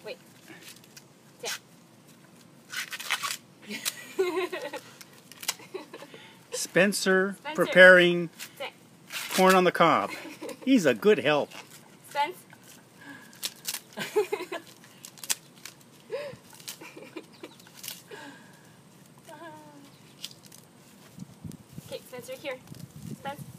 Wait. Sit. Spencer preparing Sit. corn on the cob. He's a good help. Spence. Okay, Spencer, here. Spence.